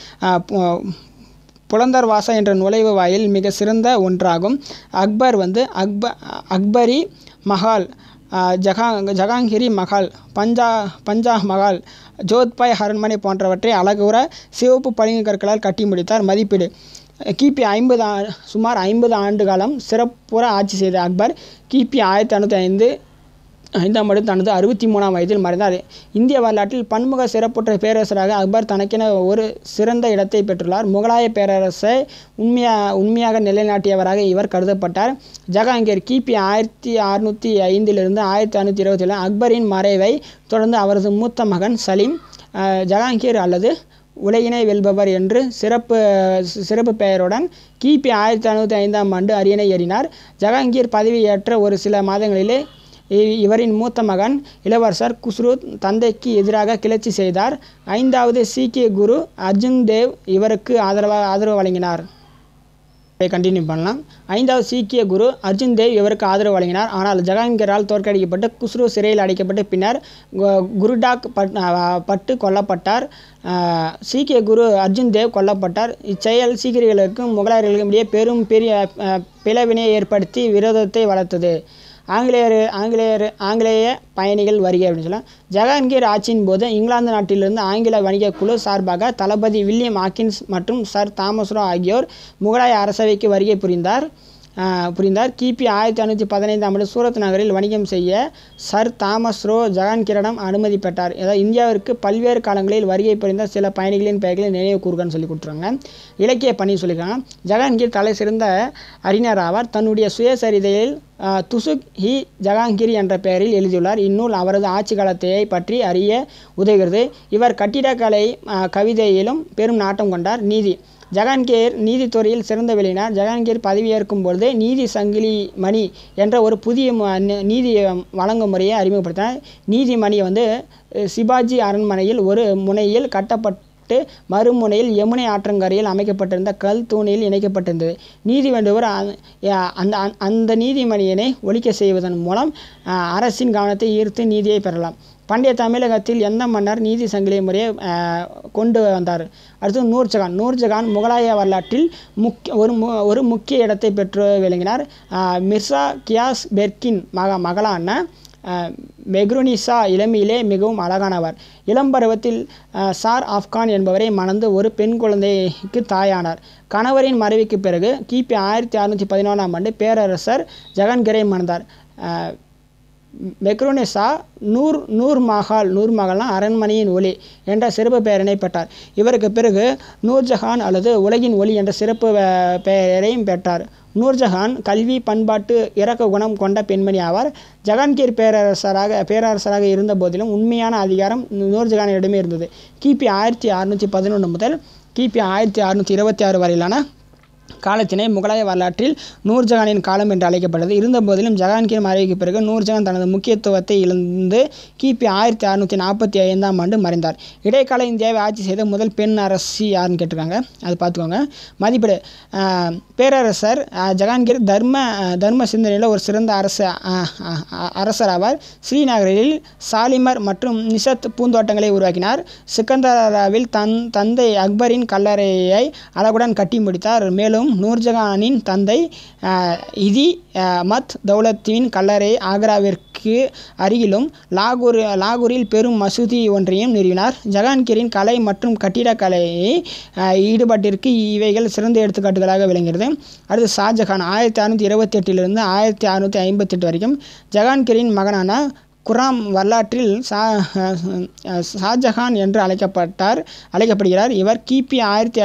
S1: புலந்தர்வாசா என்ற நுழைவு வாயில் மிக சிறந்த ஒன்றாகும். அக்பர் அக்பரி மஹால், ஜஹாங்கிரி மஹால், பஞ்சா மஹால், ஜோத்பாய் அரண்மனை போன்றவற்றை அழகுற சிவப்பு பளிங்கு கற்களால் கட்டி முடித்தார். மதிப்பீடு கிபி சுமார் 50 ஆண்டு காலம் சிறப்புற ஆட்சி செய்த அக்பர் கிபி 1505ஆம் ஆண்டு தனது 63ஆம் வயதில் மறைந்தார். இந்திய வரலாற்றில் பன்முக சிறப்புற்ற பேரரசராக அக்பர் தனக்கென ஒரு சிறந்த இடத்தை பெற்றுள்ளார். முகலாய பேரரசை உண்மையாக நிலைநாட்டியவராக இவர் கருதப்பட்டார். ஜஹாங்கீர் கிபி 1605 1527 அக்பரின் மறைவை தொடர்ந்து அவரது மூத்த மகன் சலீம் ஜஹாங்கீர் அல்லது உலகினை வெல்பவர் என்று சிறப்பு பெயருடன் கிபி 1505ஆம் ஆண்டு அரியணை ஏறினார். ஜஹாங்கீர் பதவியேற்ற ஒரு சில மாதங்களிலே இவரின் மூத்த மகன் இளவரசர் குஸ்ரு தந்தைக்கு எதிராக கிளர்ச்சி செய்தார். 5வது சீக்கிய குரு அர்ஜுன் தேவ் இவருக்கு ஆதரவு வழங்கினார். கண்டினியூ பண்ணலாம். 5வது சீக்கிய குரு அர்ஜுன் தேவ் இவருக்கு ஆதரவு வழங்கினார். ஆனால் ஜஹாங்கீரால் தோற்கடிக்கப்பட்டு குஸ்ரு சிறையில் அடைக்கப்பட்டு பின்னர் குருடாக் பட்டு கொல்லப்பட்டார். சீக்கிய குரு அர்ஜுன் தேவ் கொல்லப்பட்டார். இச்செயல் சீக்கியர்களுக்கும் முகலாயர்களுக்கும் இடையே பெரிய பிளவினை ஏற்படுத்தி விரோதத்தை வளர்த்தது. ஆங்கிலேய பயணிகள் வருகை அப்படின்னு சொல்லலாம். ஜஹாங்கீர் ஆட்சியின் போது இங்கிலாந்து நாட்டிலிருந்து ஆங்கில வணிக குழு சார்பாக தளபதி வில்லியம் ஹாக்கின்ஸ் மற்றும் சர் தாமஸ் ரோ ஆகியோர் முகலாய அரசவைக்கு வருகை புரிந்தார். கிபி 1515ஆம் ஆண்டு சூரத் நகரில் வணிகம் செய்ய சர் தாமஸ் ரோ ஜஹாங்கீரிடம் அனுமதி பெற்றார். அதாவது இந்தியாவிற்கு பல்வேறு காலங்களில் வருகை புரிந்த சில பயணிகளின் பெயர்களை நினைவு கூறுகன்னு சொல்லி கொடுத்துருக்காங்க. இலக்கிய பணி சொல்லியிருக்காங்க. ஜஹாங்கீர் தலை சிறந்த அறிஞர் ஆவார். தன்னுடைய சுயசரிதையில் துசுக் ஹி ஜஹாங்கீர் என்ற பெயரில் எழுதியுள்ளார். இந்நூல் அவரது ஆட்சி காலத்தை பற்றி அறிய உதவுகிறது. இவர் கட்டிடக்கலை கவிதையிலும் பெரும் நாட்டம் கொண்டார். நீதி ஜஹாங்கீர் நீதித்துறையில் சிறந்து விளங்கினார். ஜஹாங்கீர் பதவியேற்கும் பொழுது நீதி சங்கிலி மணி என்ற ஒரு புதிய நீதி வழங்கும் முறையை அறிமுகப்படுத்தினார். நீதிமணி சிபாஜி அரண்மனையில் ஒரு முனையில் கட்டப்பட்டு மறுமுனையில் யமுனை ஆற்றங்கரையில் அமைக்கப்பட்டிருந்த கல் தூணில் இணைக்கப்பட்டிருந்தது. நீதி வேண்டுவர் அந்த நீதிமணியினை ஒலிக்க செய்வதன் மூலம் அரசின் கவனத்தை ஈர்த்து நீதியை பெறலாம். பண்டைய தமிழகத்தில் எந்த மன்னர் நீதி சங்கிலி முறையை கொண்டு வந்தார்? அடுத்து நூர்ஜஹான் முகலாய வரலாற்றில் ஒரு முக்கிய இடத்தை பெற்று விளங்கினார். மிர்சா கியாஸ் பெர்கின் மகளான மெக்ருனிசா இளமையிலே மிகவும் அழகானவர். இளம் பருவத்தில் சார் ஆப்கான் என்பவரை மணந்து ஒரு பெண் குழந்தைக்கு தாயானார். கணவரின் மறைவுக்கு பிறகு கிபி 1611 பேரரசர் ஜஹாங்கீரை மணந்தார். மெக்ருனிசா நூர் மஹால்னா அரண்மனையின் ஒளி என்ற சிறப்பு பெயரினை பெற்றார். இவருக்கு பிறகு நூர்ஜஹான் அல்லது உலகின் ஒளி என்ற சிறப்பு பெயரையும் பெற்றார். நூர்ஜஹான் கல்வி பண்பாட்டு இரக்க குணம் கொண்ட பெண்மணி ஆவார். ஜஹாங்கீர் பேரரசராக இருந்த போதிலும் உண்மையான அதிகாரம் நூர்ஜஹானிடமே இருந்தது. கிபி 1611 முதல் கிபி 1626 வரையிலான காலத்தினை முகலாய வரலாற்றில் நூர்ஜஹானின் காலம் என்று அழைக்கப்பட்டது. இருந்தபோதிலும் ஜஹாங்கீர் மறைவுக்கு பிறகு நூர்ஜஹான் தனது முக்கியத்துவத்தை இழந்து கிபி 1645 மறைந்தார். இடைக்கால இந்தியாவை ஆட்சி செய்த முதல் பெண் அரசி யாருன்னு கேட்டிருக்காங்க, அது பார்த்துக்கோங்க. மதிப்பீடு பேரரசர் ஜஹாங்கீர் தர்ம சிந்தனையில் ஒரு சிறந்த அரசர் ஆவார். ஸ்ரீநகரில் சாலிமர் மற்றும் நிஷத் பூந்தோட்டங்களை உருவாக்கினார். சிக்கந்தராவில் தந்தை அக்பரின் கல்லறையை அழகுடன் கட்டி முடித்தார். மேலும் நூர்ஜஹானின் தந்தை இதி மத் தௌலத்தின் கல்லறை ஆக்ராவிற்கு அருகிலும் லாகூரில் பெரும் மசூதி ஒன்றையும் நிறுவினார். ஜஹாங்கீரின் கலை மற்றும் கட்டிடக்கலையை ஈடுபாட்டிற்கு இவைகள் சிறந்த எடுத்துக்காட்டுகளாக விளங்குகிறது. அடுத்து ஷாஜஹான் 1628 1658 வரைக்கும் ஜஹாங்கீரின் மகனான குர்ராம் வரலாற்றில் ஷாஜஹான் என்று அழைக்கப்படுகிறார். இவர் கிபி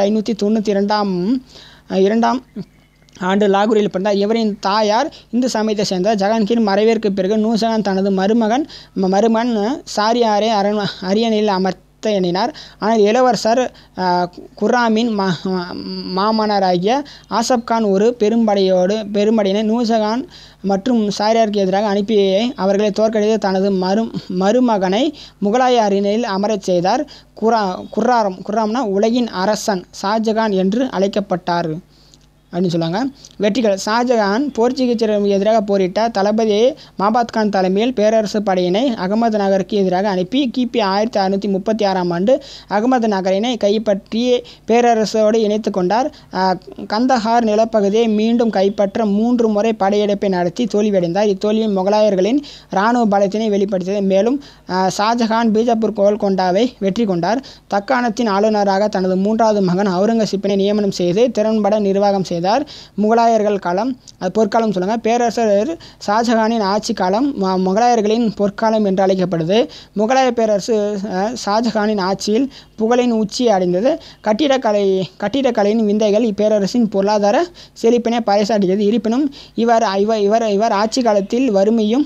S1: 1592 ஆண்டு லாகூரில் பிறந்தார். இவரின் தாயார் இந்து சமயத்தை சேர்ந்த ஜஹாங்கீர் மறைவிற்கு பிறகு நூர்ஜஹான் தனது மருமகன் ஷாரியாரை அரியணையில் அமர்த்த எண்ணினார். ஆனால் இளவரசர் குர்ராமின் மாமன்னராகிய ஆசப்கான் ஒரு பெரும்படையினை நூர்ஜஹான் மற்றும் ஷாரியாருக்கு எதிராக அனுப்பி அவர்களை தோற்கடித்து தனது மருமகனை முகலாய அரியணையில் அமரச் செய்தார். குர்ராம்னா உலகின் அரசன் ஷாஜஹான் என்று அழைக்கப்பட்டார் அப்படின்னு சொல்லுவாங்க. வெற்றிகள் ஷாஜஹான் போர்ச்சுகீசியருக்கு எதிராக போரிட்ட தளபதி மாபாத்கான் தலைமையில் பேரரசு படையினை அகமது நகருக்கு எதிராக அனுப்பி கிபி 1636 அகமது நகரினை கைப்பற்றி பேரரசோடு இணைத்து கொண்டார். கந்தஹார் நிலப்பகுதியை மீண்டும் கைப்பற்ற 3 முறை படையெடுப்பை நடத்தி தோல்வியடைந்தார். இத்தோல்வியில் முகலாயர்களின் இராணுவ பலத்தினை வெளிப்படுத்தியது. மேலும் ஷாஜஹான் பீஜப்பூர் கோல்கொண்டாவை வெற்றி கொண்டார். தக்காணத்தின் ஆளுநராக தனது 3வது மகன் அவுரங்கசீப்பினை நியமனம் செய்து திறன்பட நிர்வாகம் செய்தார். முகலாயர்கள் காலம் பொற்காலம் சொல்லுங்க. பேரரசர் ஷாஜஹானின் ஆட்சி காலம் முகலாயர்களின் பொற்காலம் என்று அழைக்கப்படுது. முகலாய பேரரசு ஷாஜஹானின் ஆட்சியில் புகழின் உச்சியை அடைந்தது. கட்டிடக்கலையின் விந்தைகள் இப்பேரரசின் பொருளாதார செழிப்பினை பறைசாட்டியது. இருப்பினும் இவர் ஆட்சி காலத்தில் வறுமையும்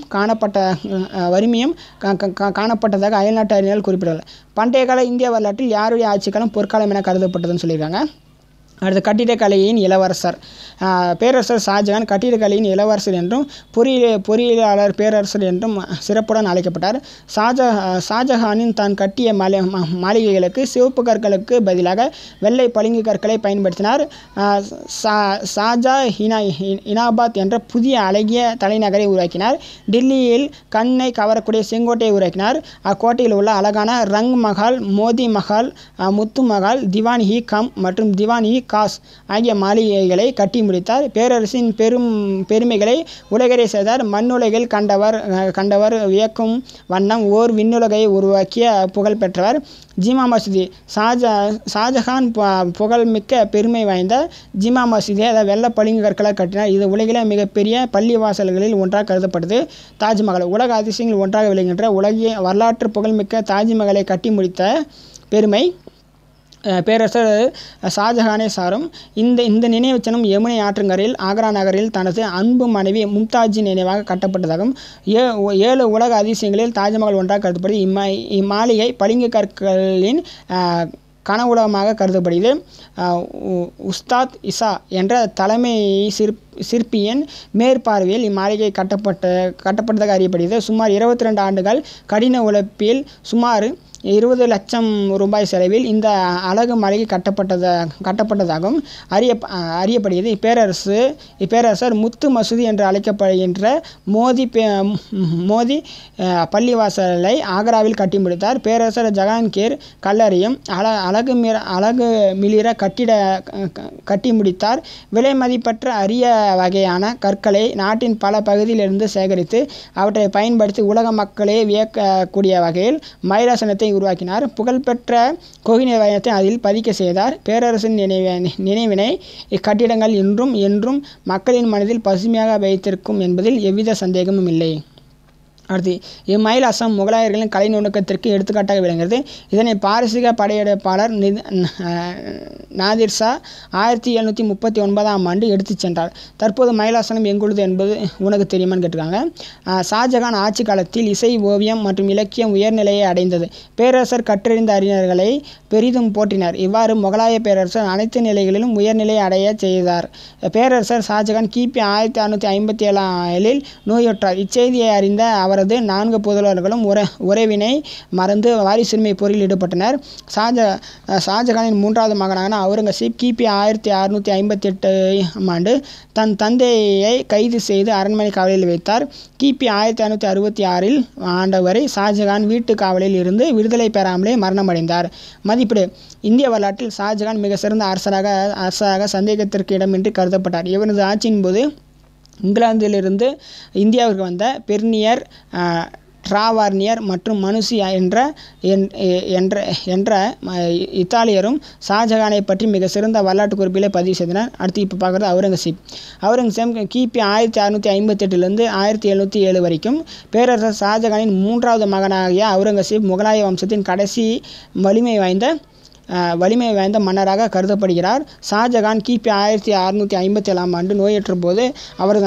S1: காணப்பட்டதாக அயல்நாட்டு அறிஞர்கள் குறிப்பிடவில்லை. பண்டைய கால இந்திய வரலாற்றில் யாருடைய ஆட்சி காலம் பொற்காலம் என கருதப்பட்டதுன்னு சொல்லியிருக்காங்க. அடுத்து கட்டிடக்கலையின் இளவரசர் பேரரசர் ஷாஜஹான் கட்டிடக்கலையின் இளவரசர் என்றும் பொறியியலாளர் பேரரசர் என்றும் சிறப்புடன் அழைக்கப்பட்டார். ஷாஜஹானின் தான் கட்டிய மாளிகைகளுக்கு சிவப்பு கற்களுக்கு பதிலாக வெள்ளை பளிங்கு கற்களை பயன்படுத்தினார். ஷாஜா இனாபாத் என்ற புதிய அழகிய தலைநகரை உருவாக்கினார். டில்லியில் கண்ணை கவரக்கூடிய செங்கோட்டையை உருவாக்கினார். அக்கோட்டையில் உள்ள அழகான ரங் மஹால், மோதி மஹால், முத்து மஹால், திவான் இ கம் மற்றும் திவான் இ காஸ் ஆகிய மாளிகைகளை கட்டி முடித்தார். பேரரசின் பெருமைகளை உலகரை செய்தார். மண்ணுலகில் கண்டவர் வியக்கும் வண்ணம் ஓர் விண்ணுலகை உருவாக்கிய புகழ் பெற்றவர். ஜிமா மசூதி ஷாஜஹான் புகழ்மிக்க பெருமை வாய்ந்த ஜிமா மசூதி அதாவது வெள்ள பளிங்கு கற்களால் கட்டினார். இது உலகிலே மிகப்பெரிய பள்ளி வாசல்களில் ஒன்றாக கருதப்படுது. தாஜ்மஹால் உலக அதிசயங்கள் ஒன்றாக விளங்குகின்ற வரலாற்று புகழ்மிக்க தாஜ்மஹாலை கட்டி முடித்த பெருமை பேரரசர் ஷாஜஹானை சாரும். இந்த நினைவு சின்னம் யமுனை ஆற்றங்கரையில் ஆக்ரா நகரில் தனது அன்பு மனைவி மும்தாஜின் நினைவாக கட்டப்பட்டதாகும். 7 உலக அதிசயங்களில் தாஜ்மஹால் ஒன்றாக கருதப்படுது. இம்மாளிகை பளிங்கு கற்களின் கனவுலகமாக கருதப்படுகிறது. உஸ்தாத் இசா என்ற தலைமை சிற்பியின் மேற்பார்வையில் இம்மாளிகை கட்டப்பட்டதாக அறியப்படுகிறது. சுமார் 22 ஆண்டுகள் கடின உழைப்பில் சுமார் 20 லட்சம் ரூபாய் செலவில் இந்த அழகு மாளிகை கட்டப்பட்டதாகவும் அறியப்படுகிறது. இப்பேரரசர் முத்து மசூதி என்று அழைக்கப்படுகின்ற மோதி பள்ளிவாசலை ஆக்ராவில் கட்டி முடித்தார். பேரரசர் ஜஹாங்கீர் கல்லறையும் அழகு மிளிர கட்டி முடித்தார். விலை மதிப்பற்ற அரிய வகையான கற்களை நாட்டின் பல பகுதியிலிருந்து சேகரித்து அவற்றை பயன்படுத்தி உலக மக்களே வியக்கக்கூடிய வகையில் மைலாசனத்தை உருவாக்கினார். புகழ்பெற்ற கோஹினூர் வைரத்தை அதில் பதிக்க செய்தார். பேரரசின் நினைவினை இக்கட்டிடங்கள் என்றும் மக்களின் மனதில் பசுமையாக வைத்திருக்கும் என்பதில் எவ்வித சந்தேகமும் இல்லை. அடுத்து இம்மைலாசம் முகலாயர்களின் கலை நுணுக்கத்திற்கு எடுத்துக்காட்டாக விளங்குகிறது. இதனை பாரசீக படையெடுப்பாளர் நாதிர் ஷா 1739ஆம் ஆண்டு எடுத்துச் சென்றார். தற்போது மைலாசனம் எங்குள்ளது என்பது உனக்கு தெரியுமான்னு கேட்டிருக்காங்க. ஷாஜகான் ஆட்சி காலத்தில் இசை, ஓவியம் மற்றும் இலக்கியம் உயர்நிலையை அடைந்தது. பேரரசர் கற்றறிந்த அறிஞர்களை பெரிதும் போற்றினார். இவ்வாறு முகலாய பேரரசர் அனைத்து நிலைகளிலும் உயர்நிலை அடைய செய்தார். பேரரசர் ஷாஜகான் கிபி 1657 நோயுற்றார். இச்செய்தியை அறிந்த அவரது 4 புதல்வர்களும் உறவினை மறந்து வாரிசுரிமை போரில் ஈடுபட்டனர். ஷாஜகானின் 3வது மகனான அவுரங்கசீப் கிபி 1658ஆம் ஆண்டு தன் தந்தையை கைது செய்து அரண்மனை காவலில் வைத்தார். கிபி 1666 ஆண்டு வரை ஷாஜகான் வீட்டு காவலில் இருந்து விடுதலை பெறாமலே மரணமடைந்தார். மதிப்பீடு: இந்திய வரலாற்றில் ஷாஜகான் மிக சிறந்த அரசராக சந்தேகத்திற்கு இடமின்றி கருதப்பட்டார். இவரது ஆட்சியின் போது இங்கிலாந்திலிருந்து இந்தியாவிற்கு வந்த பெர்னியர், டிராவர்னியர் மற்றும் மனுசி என்ற இத்தாலியரும் ஷாஜகானை பற்றி மிக சிறந்த வரலாற்று குறிப்புகளை பதிவு செய்தனர். அடுத்து இப்போ பார்க்குறது அவுரங்கசீப் கிபி 1658 1707 வரைக்கும் பேரரசர் ஷாஜகானின் 3வது மகனாகிய அவுரங்கசீப் முகலாய வம்சத்தின் கடைசி வலிமை வாய்ந்த மன்னராக கருதப்படுகிறார். ஷாஜகான் கிபி 1657ஆம் ஆண்டு நோயுற்ற போது அவரது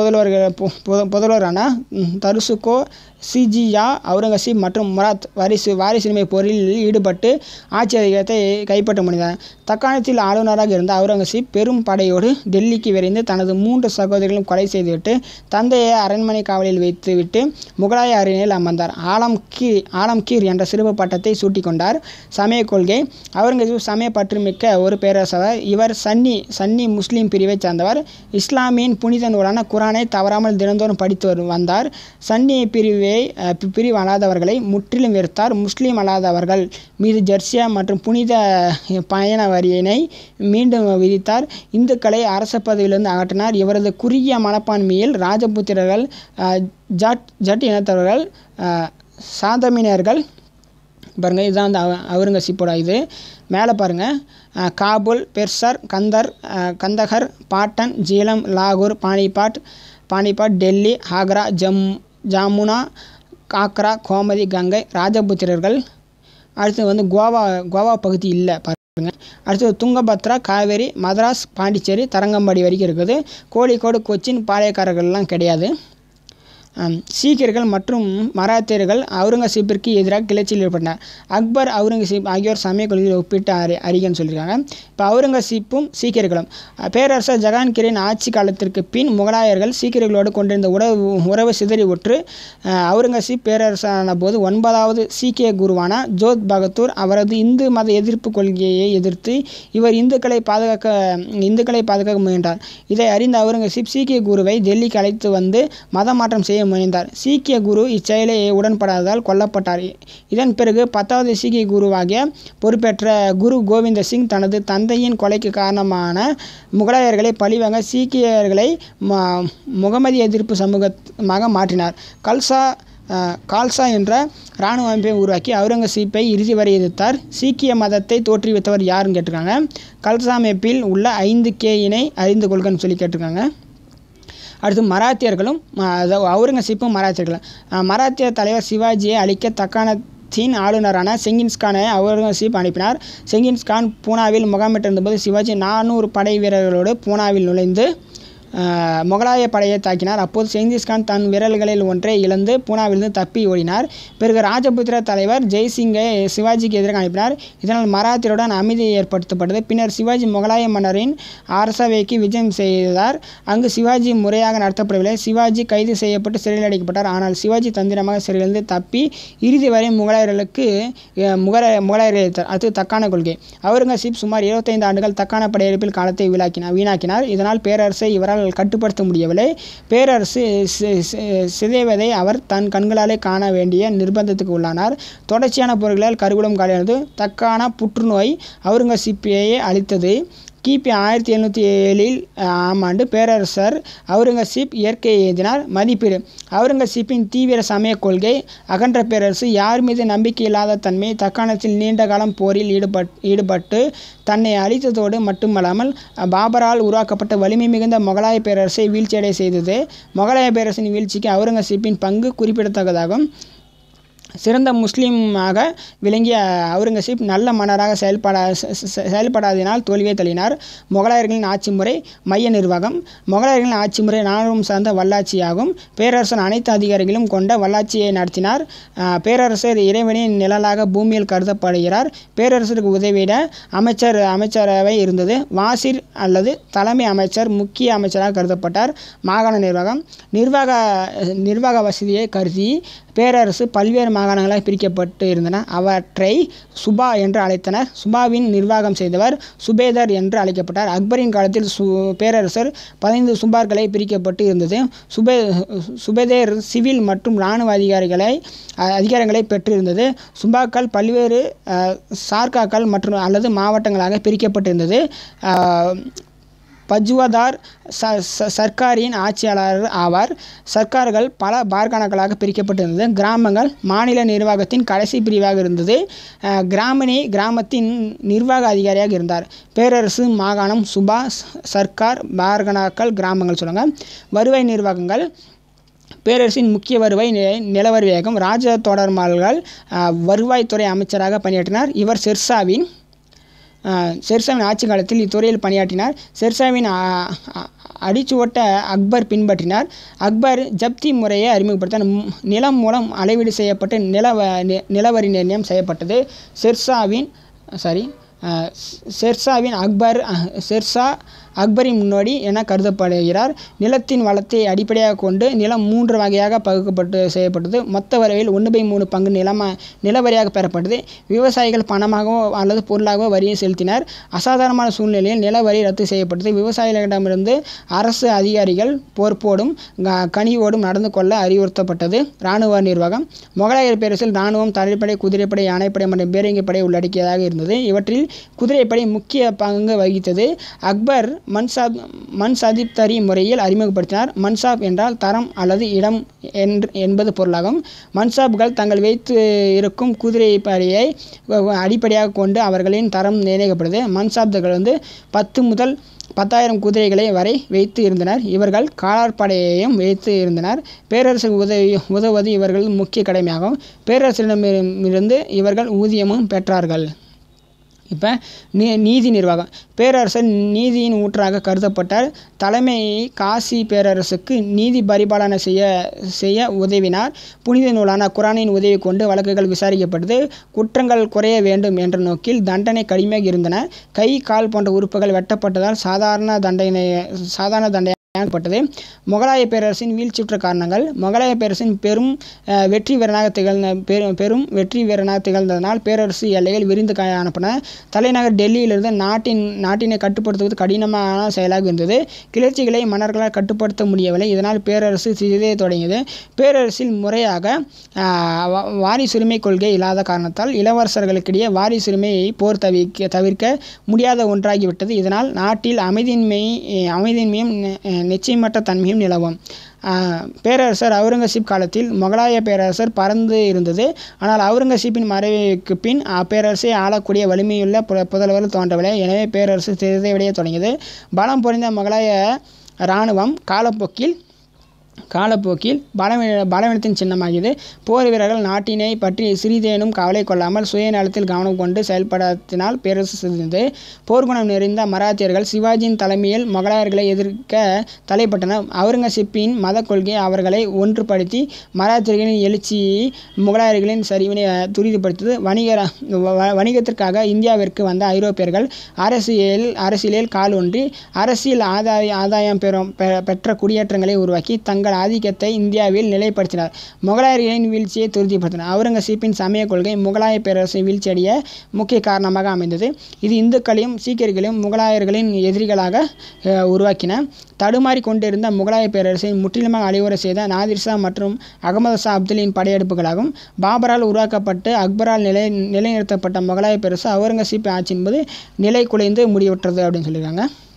S1: 4 புதல்வரான தருசுகோ, சிஜியா, அவுரங்கசீப் மற்றும் முராத் வாரிசுரிமை போரில் ஈடுபட்டு ஆட்சி அதிகாரத்தை கைப்பற்ற முடிந்தார். தக்காணத்தில் ஆளுநராக இருந்த அவுரங்கசீப் பெரும் படையோடு டெல்லிக்கு விரைந்து தனது 3 சகோதரிகளும் கொலை செய்துவிட்டு தந்தையை அரண்மனை காவலில் வைத்துவிட்டு முகலாய அரியணையில் அமர்ந்தார். ஆலம்கீர் என்ற சிறப்பு பட்டத்தை சூட்டிக்கொண்டார். சமய கொள்கை: அவுரங்கசீப் சமய பற்றுமிக்க ஒரு பேரரசர். இவர் சன்னி முஸ்லீம் பிரிவை சார்ந்தவர். இஸ்லாமியின் புனித நூலான குரானை தவறாமல் தினந்தோறும் படித்து வந்தார். சன்னி பிரிவு அல்லாதவர்களை முற்றிலும் வெறுத்தார். முஸ்லீம் அல்லாதவர்கள் மீது ஜர்சியா மற்றும் புனித பயண வரியினை மீண்டும் விதித்தார். இந்துக்களை அரச பதவியிலிருந்து அகற்றினார். இவரது குறுகிய மனப்பான்மையில் ராஜபுத்திரர்கள், ஜட் இனத்தவர்கள், சாதமினர்கள் பாருங்கள், இதுதான் அந்த அவுரங்கசீப்போட இது. மேலே பாருங்கள், காபூல், பெர்சர், கந்தகர், பாட்டன், ஜீலம், லாகூர், பானிபாட், டெல்லி, ஆக்ரா, ஜாமுனா, காக்ரா, கோமதி, கங்கை ராஜபுத்திரர்கள். அடுத்து கோவா பகுதி இல்லை பாருங்கள். அடுத்தது துங்கபத்ரா, காவேரி, மதராஸ், பாண்டிச்சேரி, தரங்கம்பாடி வரைக்கும் இருக்குது. கோழிக்கோடு, கொச்சின், பாளையக்காரர்கள்லாம் கிடையாது. சீக்கியர்கள் மற்றும் மராத்தியர்கள் அவுரங்கசீப்பிற்கு எதிராக கிளர்ச்சியில் ஈடுபட்டனர். அக்பர், அவுரங்கசீப் ஆகியோர் சமய கொள்கையில் ஒப்பிட்டு அறிகன்னு சொல்லியிருக்காங்க. இப்போ அவுரங்கசீப்பும் சீக்கியர்களும்: பேரரசர் ஜஹாங்கீரின் ஆட்சி காலத்திற்கு பின் முகலாயர்கள் சீக்கியர்களோடு கொண்டிருந்த உறவு சிதறி ஒற்று அவுரங்கசீப் பேரரசரான போது 9வது சீக்கிய குருவான ஜோத் பகதூர் அவரது இந்து மத எதிர்ப்பு கொள்கையை எதிர்த்து இவர் இந்துக்களை பாதுகாக்க முயன்றார். இதை அறிந்த அவுரங்கசீப் சீக்கிய குருவை டெல்லிக்கு அழைத்து வந்து மத மாற்றம் செய்ய முயன்றார். சீக்கிய குரு இச்செயலை உடன்படாததால் கொல்லப்பட்டார். இதன் பிறகு 10வது சீக்கிய குருவாகிய பொறுப்பேற்ற குரு கோவிந்த சிங் தனது தந்தையின் கொலைக்கு காரணமான முகலாயர்களை பழிவாங்க சீக்கியர்களை முகமதிய எதிர்ப்பு சமூகமாக மாற்றினார். கால்சா என்ற இராணுவ அமைப்பை உருவாக்கி அவுரங்கசீப்பை இறுதி வரை எதிர்த்தார். சீக்கிய மதத்தை தோற்றுவித்தவர் யாருன்னு கேட்டிருக்காங்க. கல்சா அமைப்பில் உள்ள 5K அறிந்து கொள்கன்னு சொல்லி கேட்டிருக்காங்க. அடுத்து மராத்தியர்களும் அவுரங்கசீப்பும் மராத்தியர்கள். மராத்திய தலைவர் சிவாஜியை அழிக்க குஜராத்தின் ஆளுநரான செங்கிஸ்கானை அவுரங்கசீப் அனுப்பினார். செங்கிஸ்கான் பூனாவில் முகாமிட்டிருந்தபோது சிவாஜி 400 படை வீரர்களோடு பூனாவில் நுழைந்து முகலாய படையை தாக்கினார். அப்போது செங்கிஸ்கான் தன் விரல்களில் ஒன்றை இழந்து பூனாவிலிருந்து தப்பி ஓடினார். பிறகு ராஜபுத்திர தலைவர் ஜெய்சிங்கை சிவாஜிக்கு எதிராக அனுப்பினார். இதனால் மராத்தியருடன் அமைதி ஏற்படுத்தப்பட்டது. பின்னர் சிவாஜி முகலாய மன்னரின் அரசவைக்கு விஜயம் செய்தார். அங்கு சிவாஜி முறையாக நடத்தப்படவில்லை. சிவாஜி கைது செய்யப்பட்டு சிறையில் அடைக்கப்பட்டார். ஆனால் சிவாஜி தந்திரமாக சிறையிலிருந்து தப்பி இறுதி வரை முகலாயர்களுக்கு முகலாயரை அது தக்கான கொள்கை. அவுரங்கசீப் சுமார் 25 ஆண்டுகள் தக்கான படையெடுப்பில் காலத்தை வீணாக்கினார். இதனால் பேரரசை இவரால் கட்டுப்படுத்த முடியவில்லை. பேரரசு சிதைவதை அவர் தன் கண்களாலே காண வேண்டிய நிர்பந்தத்துக்கு உள்ளானார். தொடர்ச்சியான போர்களால் கருவூலம் காலியானது. தக்கான புற்றுநோய் அவுரங்கசீப்பையே அளித்தது. கிபி 1707 ஆம் ஆண்டு பேரரசர் அவுரங்கசீப் இயற்கையை எழுதினார். மதிப்பீடு: அவுரங்கசீப்பின் தீவிர சமய கொள்கை, அகன்ற பேரரசு, யார் மீது நம்பிக்கை இல்லாத தன்மை, தக்காணத்தில் நீண்ட காலம் போரில் ஈடுபட்டு தன்னை அழித்ததோடு மட்டுமல்லாமல் பாபரால் உருவாக்கப்பட்ட வலிமை மிகுந்த முகலாய பேரரசை வீழ்ச்சியடைய செய்தது. முகலாய பேரரசின் வீழ்ச்சிக்கு அவுரங்கசீப்பின் பங்கு குறிப்பிடத்தக்கதாகும். சிறந்த முஸ்லீமாக விளங்கிய அவுரங்கசீப் நல்ல மன்னராக செயல்படாததினால் தோல்வியை தள்ளினார். முகலாயர்களின் ஆட்சி முறை மைய நிர்வாகம். முகலாயர்களின் ஆட்சி முறை இராணுவம் சார்ந்த வல்லாட்சியாகும். பேரரசர் அனைத்து அதிகாரிகளும் கொண்ட வல்லாட்சியை நடத்தினார். பேரரசர் இறைவனின் நிழலாக பூமியில் கருதப்படுகிறார். பேரரசருக்கு உதவிட அமைச்சரவை இருந்தது. வாசிர் அல்லது தலைமை அமைச்சர் முக்கிய அமைச்சராக கருதப்பட்டார். மாகாண நிர்வாகம். நிர்வாக வசதியை கருதி பேரரசு பல்வேறு மாகாணங்களாக பிரிக்கப்பட்டு இருந்தன. அவற்றை சுபா என்று அழைத்தனர். சுபாவின் நிர்வாகம் செய்தவர் சுபேதர் என்று அழைக்கப்பட்டார். அக்பரின் காலத்தில் பேரரசர் 15 சுபார்களை பிரிக்கப்பட்டு இருந்தது. சுபேதர் சிவில் மற்றும் இராணுவ அதிகாரங்களை பெற்றிருந்தது. சுபாக்கள் பல்வேறு சார்காக்கள் மற்றும் அல்லது மாவட்டங்களாக பிரிக்கப்பட்டிருந்தது. பஜ்வதார் சர்க்காரின் ஆட்சியாளர் ஆவார். சர்க்கார்கள் பல பார்கானாக்களாக பிரிக்கப்பட்டிருந்தது. கிராமங்கள் மாநில நிர்வாகத்தின் கடைசி பிரிவாக இருந்தது. கிராமத்தின் நிர்வாக அதிகாரியாக இருந்தார். பேரரசு, மாகாணம், சுபா, சர்க்கார், பார்கானாக்கள், கிராமங்கள் சொல்லுங்க. வருவாய் நிர்வாகங்கள். பேரரசின் முக்கிய வருவாய் நிலவரிவேகம். ராஜ தொடர்மாள்கள் வருவாய்த்துறை அமைச்சராக பணியாற்றினார். இவர் ஷெர்ஷாவின் ஆட்சி காலத்தில் இத்துறையில் பணியாற்றினார். ஷெர்ஷாவின் அடிச்சுவட்ட அக்பர் பின்பற்றினார். அக்பர் ஜப்தி முறையை அறிமுகப்படுத்தினார். நிலம் மூலம் அளவீடு செய்யப்பட்டு நிலவரி நிர்ணயம் செய்யப்பட்டது. ஷெர்ஷா அக்பரின் முன்னோடி என கருதப்படுகிறார். நிலத்தின் வளத்தை அடிப்படையாக கொண்டு நிலம் 3 வகையாக செய்யப்பட்டது. மொத்த வரவில் 1/3 பங்கு நிலவரியாக பெறப்பட்டது. விவசாயிகள் பணமாகவோ அல்லது பொருளாகவோ வரியை செலுத்தினர். அசாதாரணமான சூழ்நிலையில் நிலவரி ரத்து செய்யப்பட்டது. விவசாயிகளிடமிருந்து அரசு அதிகாரிகள் பொறுப்போடும் கனிவோடும் நடந்து கொள்ள அறிவுறுத்தப்பட்டது. இராணுவ நிர்வாகம். முகலாயர் பேரரசில் இராணுவம் தரைப்படை, குதிரைப்படை, யானைப்படை மற்றும் பீரங்கி படை உள்ளடக்கியதாக இருந்தது. இவற்றில் குதிரைப்படை முக்கிய பங்கு வகித்தது. அக்பர் மன்சாதிப்தரி முறையில் அறிமுகப்படுத்தினார். மன்சாப் என்றால் தரம் அல்லது இடம் என்பது பொருளாகும். மன்சாப்கள் தங்கள் வைத்து இருக்கும் குதிரைப்படையை அடிப்படையாக கொண்டு அவர்களின் தரம் நிர்ணயிக்கப்படுது. மன்சாப்கள் 10 முதல் 10,000 குதிரைகளை வரை வைத்து இருந்தனர். இவர்கள் காலாட்படையையும் வைத்து இருந்தனர். பேரரசுக்கு உதவுவது இவர்கள் முக்கிய கடமையாகும். பேரரசிடமிருந்து இவர்கள் ஊதியமும் பெற்றார்கள். இப்போ நீதி நிர்வாகம். பேரரசர் நீதியின் ஊற்றாக கருதப்பட்டார். தலைமை காசி பேரரசுக்கு நீதி பரிபாலனை செய்ய உதவினார். புனித நூலான குரானின் உதவி கொண்டு வழக்குகள் விசாரிக்கப்பட்டது. குற்றங்கள் குறைய வேண்டும் என்ற நோக்கில் தண்டனை கடுமையாக இருந்தன. கை, கால் போன்ற உறுப்புகள் வெட்டப்பட்டதால் சாதாரண தண்டனை பட்டது. முகலாய பேரரசின் வீழ்ச்சியுற்ற காரணங்கள். முகலாய பேரரசின் பெரும் வெற்றி வீரனாக திகழ்ந்ததனால் பேரரசு எல்லைகள் விரிந்து காணப்பட்டன. தலைநகர் டெல்லியிலிருந்து நாட்டினை கட்டுப்படுத்துவது கடினமான செயலாக இருந்தது. கிளர்ச்சிகளை மன்னர்களால் கட்டுப்படுத்த முடியவில்லை. இதனால் பேரரசு சிதைய தொடங்கியது. பேரரசில் முறையாக வாரிசுரிமை கொள்கை இல்லாத காரணத்தால் இளவரசர்களுக்கிடையே வாரிசுரிமையை போர் தவிர்க்க முடியாத ஒன்றாகிவிட்டது. இதனால் நாட்டில் அமைதியின்மையும் நிச்சயமற்ற தன்மையும் நிலவும். பேரரசர் அவுரங்கசீப் காலத்தில் முகலாய பேரரசர் பறந்து இருந்தது. ஆனால் அவுரங்கசீப்பின் மறைவுக்கு பின் அப்பேரரசை ஆளக்கூடிய வலிமையுள்ள புதல்வர்கள் தோன்றவில்லை. எனவே பேரரசு சிதைவடைய தொடங்கியது. பலம் பொறிந்த முகலாய இராணுவம் காலப்போக்கில் காலப்போக்கில் பலவீனத்தின் சின்னமாகியது. போர் வீரர்கள் நாட்டினை பற்றி சிறிதேனும் கவலை கொள்ளாமல் சுயநலத்தில் கவனம் கொண்டு செயல்படுத்தினால் பேரரசு சிதைந்தது. போர்க்குணம் நிறைந்த மராத்தியர்கள் சிவாஜியின் தலைமையில் முகலாயர்களை எதிர்க்க தலைப்பட்டனர். அவுரங்கசீப்பின் மத கொள்கை அவர்களை ஒன்றுபடுத்தி மராத்தியர்களின் எழுச்சியை முகலாயர்களின் சரிவினை துரிதப்படுத்தியது. வணிகத்திற்காக இந்தியாவிற்கு வந்த ஐரோப்பியர்கள் அரசியலில் கால் ஒன்றி அரசியல் ஆதாயம் பெற்ற குடியேற்றங்களை உருவாக்கி தங்கள் ஆதிக்கத்தை இந்தியாவில் நிலைப்படுத்தினார். முகலாயர்களின் வீழ்ச்சியை துரிதப்படுத்தினார். அவுரங்கசீப்பின் சமய கொள்கை முகலாய பேரரசை வீழ்ச்சியடைய முக்கிய காரணமாக அமைந்தது. இது இந்துக்களையும் சீக்கியர்களையும் முகலாயர்களின் எதிரிகளாக உருவாக்கின. தடுமாறி கொண்டிருந்த முகலாய பேரரசை முற்றிலுமாக அழிவுற செய்த நாதிர் ஷா மற்றும் அகமது ஷா அப்துல்லின் படையெடுப்புகளாகும். பாபரால் உருவாக்கப்பட்டு அக்பரால் நிலைநிறுத்தப்பட்ட முகலாய பேரரசு அவுரங்கசீப் ஆட்சியின் போது நிலை குலைந்து முடிவுற்றது அப்படின்னு சொல்லியிருக்காங்க.